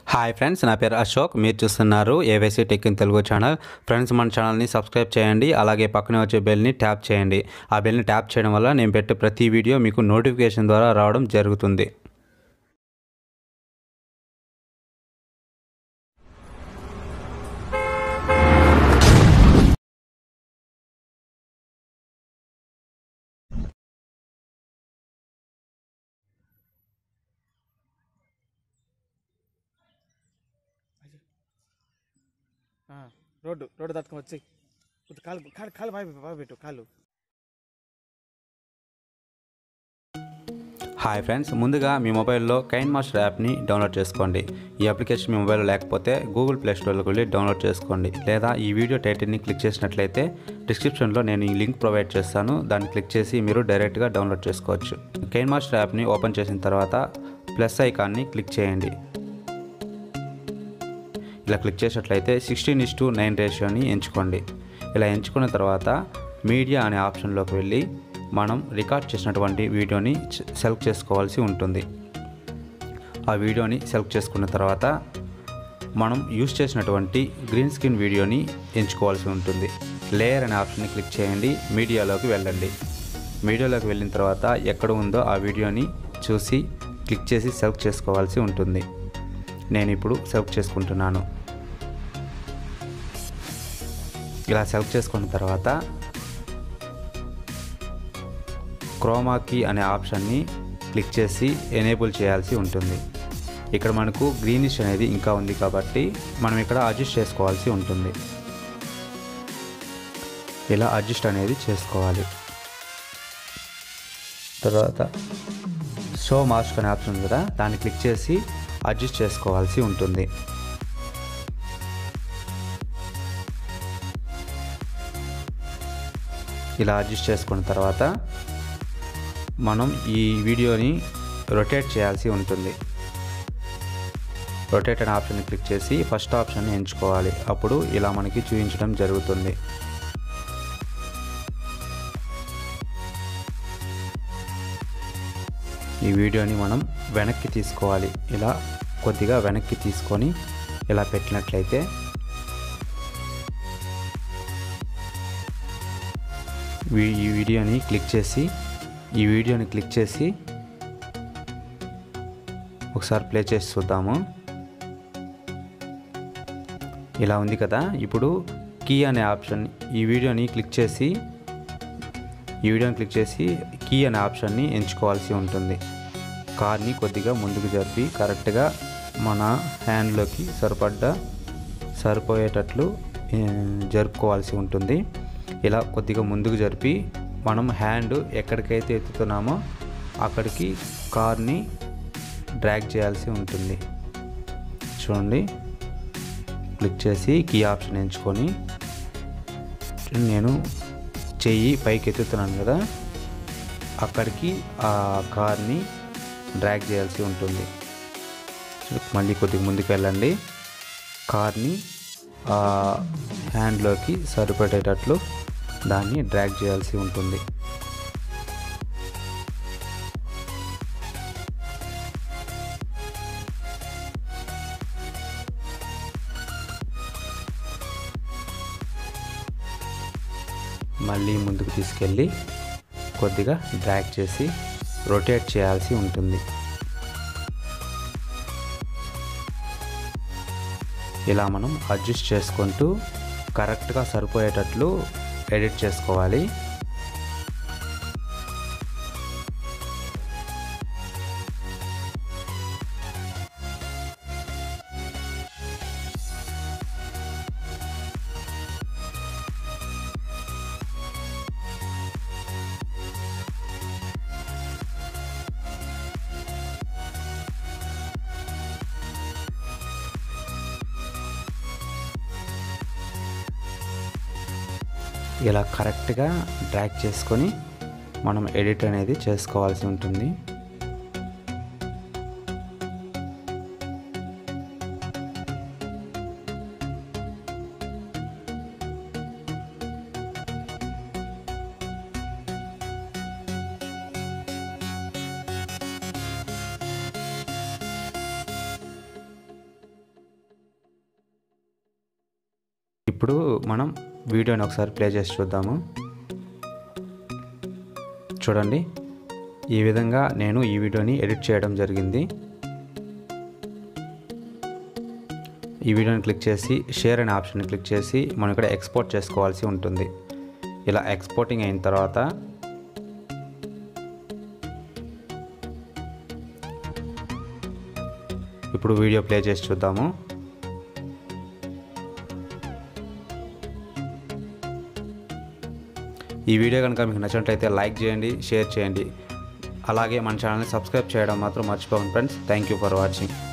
Hi friends, నా పేరు అశోక్. మీరు చూస్తున్నారు AYC tech in Telugu channel. Friends, మన ఛానల్ని సబ్స్క్రైబ్ చేయండి. అలాగే పక్కనే వచ్చే బెల్ని ట్యాప్ చేయండి. ఆ బెల్ని ట్యాప్ చేయడం వల్ల నేను పెట్టే ప్రతి వీడియో మీకు నోటిఫికేషన్ ద్వారా రావడం జరుగుతుంది. రోడ్డు దాటుకొని వచ్చి కాలు కాలు కాలు బాగా పెట్టు కాలు. హాయ్ ఫ్రెండ్స్, ముందుగా మీ మొబైల్లో కైన్ మాస్టర్ యాప్ని డౌన్లోడ్ చేసుకోండి. ఈ అప్లికేషన్ మీ మొబైల్లో లేకపోతే గూగుల్ ప్లే స్టోర్లోకి వెళ్ళి డౌన్లోడ్ చేసుకోండి. లేదా ఈ వీడియో టైటిల్ని క్లిక్ చేసినట్లయితే డిస్క్రిప్షన్లో నేను ఈ లింక్ ప్రొవైడ్ చేస్తాను. దాన్ని క్లిక్ చేసి మీరు డైరెక్ట్గా డౌన్లోడ్ చేసుకోవచ్చు. కైన్ మాస్టర్ యాప్ని ఓపెన్ చేసిన తర్వాత ప్లస్ ఐకాన్ని క్లిక్ చేయండి. ఇలా క్లిక్ చేసినట్లయితే 16:9 రేషియోని ఎంచుకోండి. ఇలా ఎంచుకున్న తర్వాత మీడియా అనే ఆప్షన్లోకి వెళ్ళి మనం రికార్డ్ చేసినటువంటి వీడియోని సెలెక్ట్ చేసుకోవాల్సి ఉంటుంది. ఆ వీడియోని సెలెక్ట్ చేసుకున్న తర్వాత మనం యూజ్ చేసినటువంటి గ్రీన్ స్క్రీన్ వీడియోని ఎంచుకోవాల్సి ఉంటుంది. లేయర్ అనే ఆప్షన్ని క్లిక్ చేయండి. మీడియాలోకి వెళ్ళండి. మీడియాలోకి వెళ్ళిన తర్వాత ఎక్కడ ఉందో ఆ వీడియోని చూసి క్లిక్ చేసి సెలెక్ట్ చేసుకోవాల్సి ఉంటుంది. నేను ఇప్పుడు సెలెక్ట్ చేసుకుంటున్నాను. ఇలా సెలెక్ట్ చేసుకున్న తర్వాత క్రోమా కీ అనే ఆప్షన్ని క్లిక్ చేసి ఎనేబుల్ చేయాల్సి ఉంటుంది. ఇక్కడ మనకు గ్రీనిష్ అనేది ఇంకా ఉంది కాబట్టి మనం ఇక్కడ అడ్జస్ట్ చేసుకోవాల్సి ఉంటుంది. ఇలా అడ్జస్ట్ అనేది చేసుకోవాలి. తర్వాత షో మాస్క్ అనే ఆప్షన్ ఉంది కదా, దాన్ని క్లిక్ చేసి అడ్జస్ట్ చేసుకోవాల్సి ఉంటుంది. ఇలా అడ్జస్ట్ చేసుకున్న తర్వాత మనం ఈ వీడియోని రొటేట్ చేయాల్సి ఉంటుంది. రొటేట్ అనే ఆప్షన్ని క్లిక్ చేసి ఫస్ట్ ఆప్షన్ని ఎంచుకోవాలి. అప్పుడు ఇలా మనకి చూపించడం జరుగుతుంది. ఈ వీడియోని మనం వెనక్కి తీసుకోవాలి. ఇలా కొద్దిగా వెనక్కి తీసుకొని ఇలా పెట్టినట్లయితే ఈ వీడియోని క్లిక్ చేసి ఒకసారి ప్లే చేసి చూద్దాము. ఇలా ఉంది కదా. ఇప్పుడు కీ అనే ఆప్షన్ ఈ వీడియోని క్లిక్ చేసి కీ అనే ఆప్షన్ని ఎంచుకోవాల్సి ఉంటుంది. కార్ని కొద్దిగా ముందుకు జరిపి కరెక్ట్గా మన హ్యాండ్లోకి సరిపోయేటట్లు జరుపుకోవాల్సి ఉంటుంది. ఇలా కొద్దిగా ముందుకు జరిపి మనం హ్యాండ్ ఎక్కడికైతే ఎత్తుతున్నామో అక్కడికి కార్ని డ్రాగ్ చేయాల్సి ఉంటుంది. చూడండి, క్లిక్ చేసి కీ ఆప్షన్ ఎంచుకొని నేను చెయ్యి పైకి ఎత్తుతున్నాను కదా, అక్కడికి ఆ కార్ని డ్రాగ్ చేయాల్సి ఉంటుంది. మళ్ళీ కొద్దిగా ముందుకు వెళ్ళండి. కార్ని హ్యాండ్లోకి సరిపడేటట్లు దాన్ని డ్రాగ్ చేయాల్సి ఉంటుంది. మళ్ళీ ముందుకు తీసుకెళ్ళి కొద్దిగా డ్రాగ్ చేసి రొటేట్ చేయాల్సి ఉంటుంది. ఇలా మనం అడ్జస్ట్ చేసుకుంటూ కరెక్ట్గా సరిపోయేటట్లు ఎడిట్ చేసుకోవాలి. ఇలా కరెక్ట్గా డ్రాగ్ చేసుకొని మనం ఎడిట్ అనేది చేసుకోవాల్సి ఉంటుంది. ఇప్పుడు మనం వీడియోని ఒకసారి ప్లే చేసి చూద్దాము. చూడండి, ఈ విధంగా నేను ఈ వీడియోని ఎడిట్ చేయడం జరిగింది. ఈ వీడియోని క్లిక్ చేసి షేర్ అనే ఆప్షన్ని క్లిక్ చేసి మనం ఇక్కడ ఎక్స్పోర్ట్ చేసుకోవాల్సి ఉంటుంది. ఇలా ఎక్స్పోర్టింగ్ అయిన తర్వాత ఇప్పుడు వీడియో ప్లే చేసి చూద్దాము. ఈ వీడియో కనుక మీకు నచ్చినట్లయితే లైక్ చేయండి, షేర్ చేయండి. అలాగే మన ఛానల్ని సబ్స్క్రైబ్ చేయడం మాత్రం మర్చిపోకండి friends. Thank you for watching.